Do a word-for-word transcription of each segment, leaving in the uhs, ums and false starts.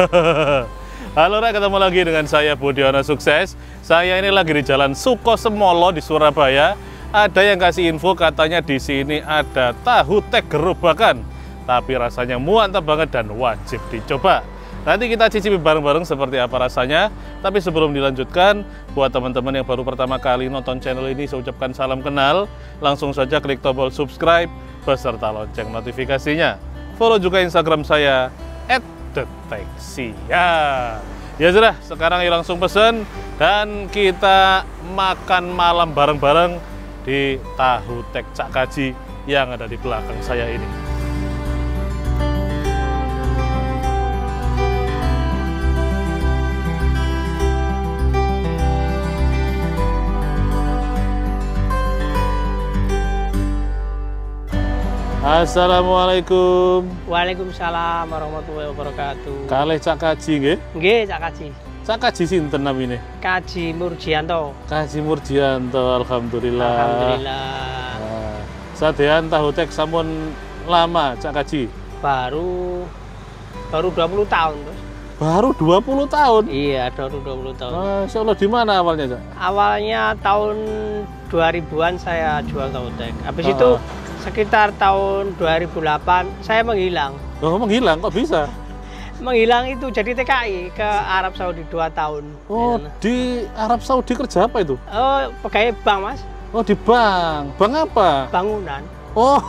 Halo, Rek, ketemu lagi dengan saya Budiono Sukses. Saya ini lagi di Jalan Sukosemolo di Surabaya. Ada yang kasih info katanya di sini ada tahu tek gerobakan, tapi rasanya mantap banget dan wajib dicoba. Nanti kita cicipi bareng-bareng seperti apa rasanya. Tapi sebelum dilanjutkan, buat teman-teman yang baru pertama kali nonton channel ini, saya ucapkan salam kenal. Langsung saja klik tombol subscribe beserta lonceng notifikasinya. Follow juga Instagram saya et deteksi. Ya, ya sudah. Sekarang yuk langsung pesen dan kita makan malam bareng-bareng di tahu tek Cak Kaji yang ada di belakang saya ini. Assalamualaikum. Waalaikumsalam warahmatullahi wabarakatuh. Kalih Cak Kaji nggih? Nggih, Cak Kaji. Cak Kaji sinten namine? Kaji Murjianto. Kaji Murjianto, alhamdulillah. Alhamdulillah. Nah, sadean tahu tek sampun lama Cak Kaji? Baru baru dua puluh tahun, Bos. Baru dua puluh tahun? Iya, baru dua puluh tahun. Masya Allah, di mana awalnya, Cak? Awalnya tahun dua ribuan saya jual tahu tek. Habis uh. itu sekitar tahun dua ribu delapan saya menghilang. Oh, menghilang kok bisa? Menghilang itu jadi T K I ke Arab Saudi dua tahun. Oh, ya. Di Arab Saudi kerja apa itu? Oh, pegawai bank, Mas. Oh, di bank. Bank apa? Bangunan. Oh.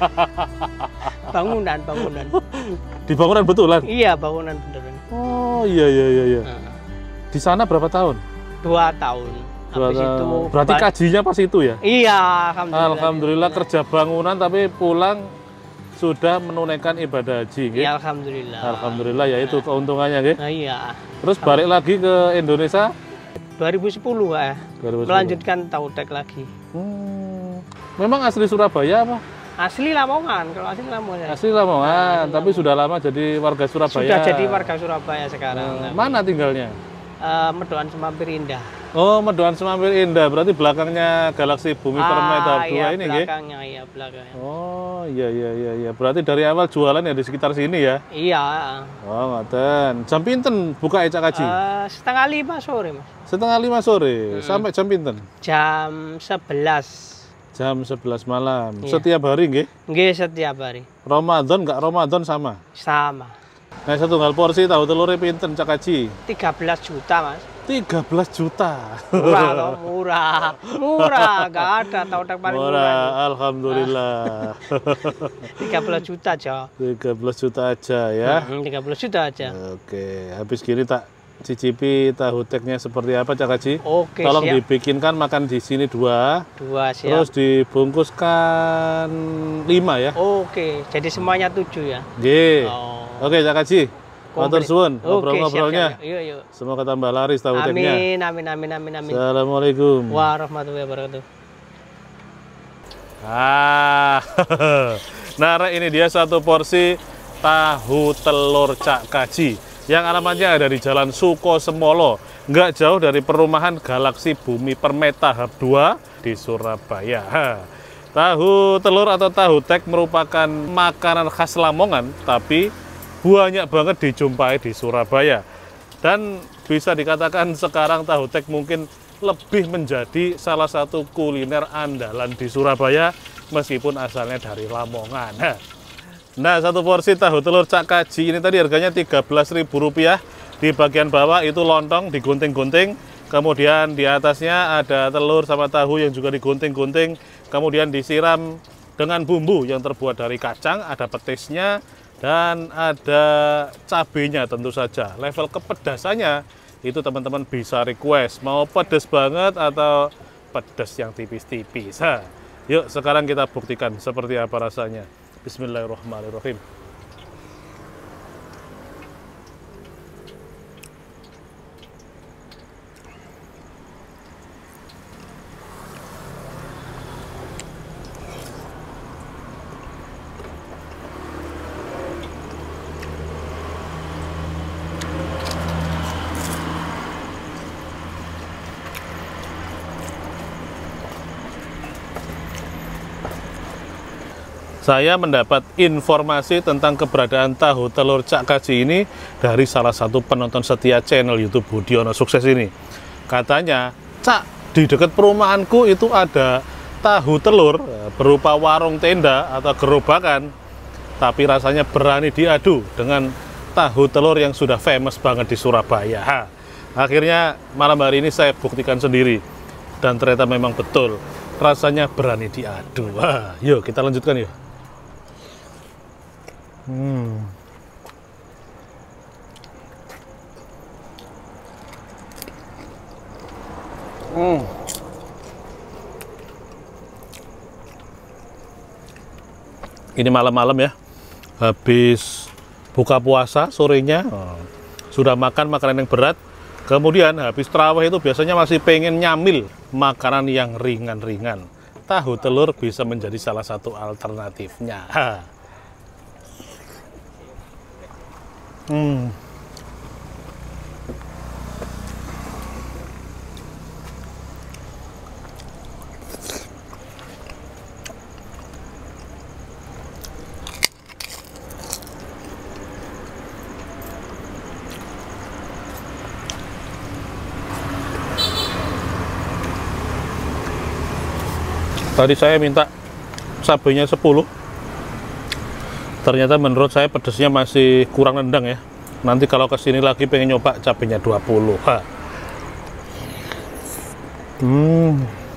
bangunan, bangunan. Di bangunan betulan? Iya, bangunan beneran. Oh, iya iya iya iya. Nah. Di sana berapa tahun? Dua tahun. Habis itu berarti kajinya pas itu ya? Iya, alhamdulillah. Alhamdulillah kerja bangunan tapi pulang sudah menunaikan ibadah haji, iya, alhamdulillah. Alhamdulillah, ya itu keuntungannya, nggih. Nah, iya. Terus balik lagi ke Indonesia dua ribu sepuluh, ya. dua ribu sepuluh. Melanjutkan tahu tek lagi. Hmm. Memang asli Surabaya apa? Asli Lamongan, kalau asli Lamongan. Asli Lamongan, nah, tapi Lamongan. Sudah lama jadi warga Surabaya. Sudah jadi warga Surabaya sekarang. Hmm. Mana tinggalnya? Uh, Medoan Semampir Indah. Oh, Medoan Semampir Indah. Berarti belakangnya Galaksi Bumi ah, Permata dua iya, ini, nggih? Belakangnya, iya, belakangnya. Oh, iya iya iya iya. Berarti dari awal jualan ya di sekitar sini ya? Iya. Oh, ngoten. Jam pinten buka ya Cak Kaji? Uh, setengah lima sore, Mas. Setengah lima sore. Hmm. Sampai jam pinten? Jam sebelas. Jam sebelas malam. Iya. Setiap hari nggih? Nggih, setiap hari. Ramadan enggak Ramadan sama? Sama. Nah, satu tunggal porsi tahu telurnya pinten Cak Kaji? tiga belas juta, Mas. tiga belas juta. Murah loh, murah. Murah, enggak ada tahu tek paling murah. Murah, alhamdulillah. tiga belas juta aja. tiga belas juta aja ya. Hmm, tiga belas juta aja. Oke, habis gini tak cicipi tahu teknya seperti apa Cak Kaji? Oke, tolong siap. Dibikinkan makan di sini dua. Dua, siap. Terus dibungkuskan lima ya. Oke, jadi semuanya tujuh ya. Nggih. Oh. Oke Cak Kaji. Matur suwun ngobrol-ngobrolnya. Yuk, yuk. Semoga tambah laris tahu teknya. Amin, amin, amin, amin, amin. Assalamualaikum warahmatullahi wabarakatuh. Ah, nah ini dia satu porsi tahu telur Cak Kaji yang alamatnya ada di Jalan Sukosemolo, nggak jauh dari perumahan Galaksi Bumi Permata Hub dua di Surabaya. Tahu telur atau tahu tek merupakan makanan khas Lamongan, tapi banyak banget dijumpai di Surabaya. Dan bisa dikatakan sekarang tahu tek mungkin lebih menjadi salah satu kuliner andalan di Surabaya meskipun asalnya dari Lamongan. Nah, satu porsi tahu telur Cak Kaji ini tadi harganya tiga belas ribu rupiah. Di bagian bawah itu lontong digunting-gunting, kemudian di atasnya ada telur sama tahu yang juga digunting-gunting, kemudian disiram dengan bumbu yang terbuat dari kacang, ada petisnya, dan ada cabenya tentu saja. Level kepedasannya itu teman-teman bisa request mau pedas banget atau pedas yang tipis-tipis. Yuk sekarang kita buktikan seperti apa rasanya. Bismillahirrahmanirrahim. Saya mendapat informasi tentang keberadaan tahu telur Cak Kaji ini dari salah satu penonton setia channel YouTube Budiono Sukses ini. Katanya, Cak, di dekat perumahanku itu ada tahu telur berupa warung tenda atau gerobakan, tapi rasanya berani diadu dengan tahu telur yang sudah famous banget di Surabaya. Ha, akhirnya malam hari ini saya buktikan sendiri, dan ternyata memang betul rasanya berani diadu. Wah, yuk kita lanjutkan yuk. Hmm. Hmm. Ini malam-malam ya, habis buka puasa sorenya, oh, sudah makan makanan yang berat, kemudian habis tarawih itu biasanya masih pengen nyamil makanan yang ringan-ringan. Tahu telur bisa menjadi salah satu alternatifnya. Ha. Hmm. Tadi saya minta cabenya sepuluh. Ternyata menurut saya pedesnya masih kurang nendang ya. Nanti kalau kesini lagi pengen nyoba cabenya dua puluh. Ha. Hmm.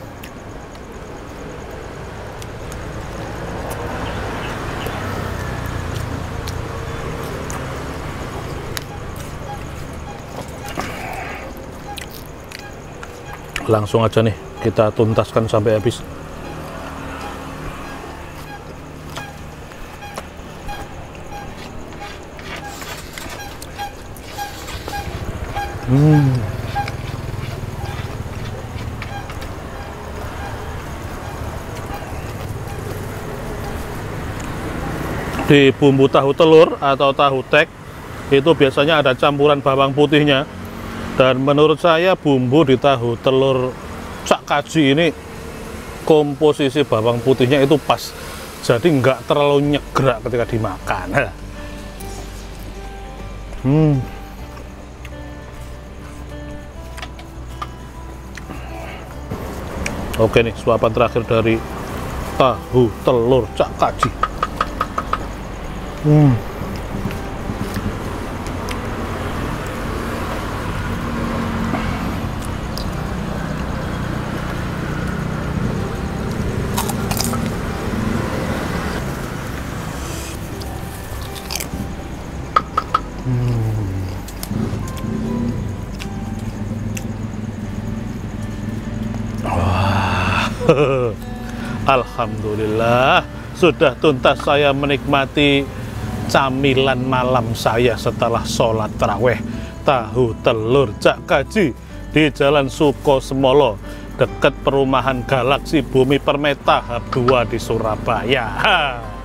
Langsung aja nih kita tuntaskan sampai habis. Hmm. Di bumbu tahu telur atau tahu tek itu biasanya ada campuran bawang putihnya, dan menurut saya bumbu di tahu telur Cak Kaji ini komposisi bawang putihnya itu pas, jadi nggak terlalu nyegrak ketika dimakan. Hmm. Oke nih, suapan terakhir dari tahu telur Cak Kaji. Hmm. Alhamdulillah, sudah tuntas saya menikmati camilan malam saya setelah sholat taraweh. Tahu telur Cak Kaji di Jalan Sukosemolo, dekat perumahan Galaksi Bumi Permeta Hub dua di Surabaya. Ha.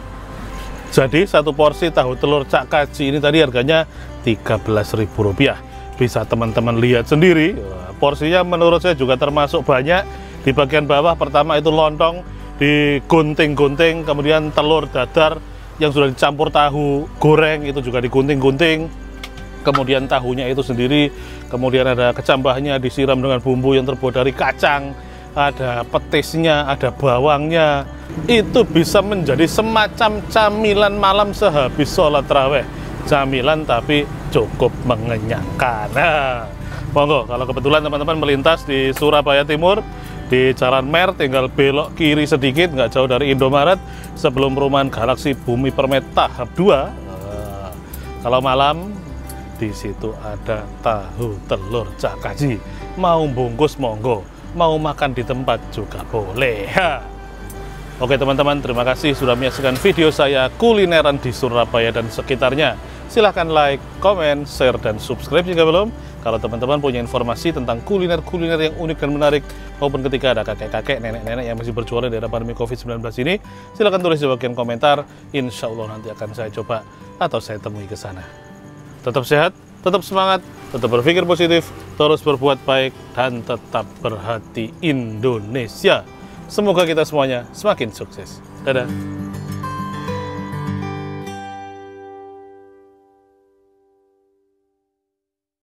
Jadi satu porsi tahu telur Cak Kaji ini tadi harganya tiga belas ribu rupiah. Bisa teman-teman lihat sendiri. Porsinya menurut saya juga termasuk banyak. Di bagian bawah pertama itu lontong digunting-gunting, kemudian telur dadar yang sudah dicampur tahu goreng itu juga digunting-gunting, kemudian tahunya itu sendiri, kemudian ada kecambahnya disiram dengan bumbu yang terbuat dari kacang, ada petisnya, ada bawangnya. Itu bisa menjadi semacam camilan malam sehabis sholat taraweh. Camilan tapi cukup mengenyangkan. Nah, monggo kalau kebetulan teman-teman melintas di Surabaya Timur, di Jalan Mer, tinggal belok kiri sedikit, nggak jauh dari Indomaret, sebelum perumahan Galaksi Bumi Permeta Hub dua. Uh, kalau malam, di situ ada tahu telur Cak Kaji. Mau bungkus monggo, mau makan di tempat juga boleh. Ha. Oke teman-teman, terima kasih sudah menyaksikan video saya kulineran di Surabaya dan sekitarnya. Silahkan like, komen, share, dan subscribe jika belum. Kalau teman-teman punya informasi tentang kuliner-kuliner yang unik dan menarik, maupun ketika ada kakek-kakek, nenek-nenek yang masih berjualan di era pandemi covid sembilan belas ini, silahkan tulis di bagian komentar. Insya Allah nanti akan saya coba atau saya temui ke sana. Tetap sehat, tetap semangat, tetap berpikir positif, terus berbuat baik, dan tetap berhati Indonesia. Semoga kita semuanya semakin sukses. Dadah.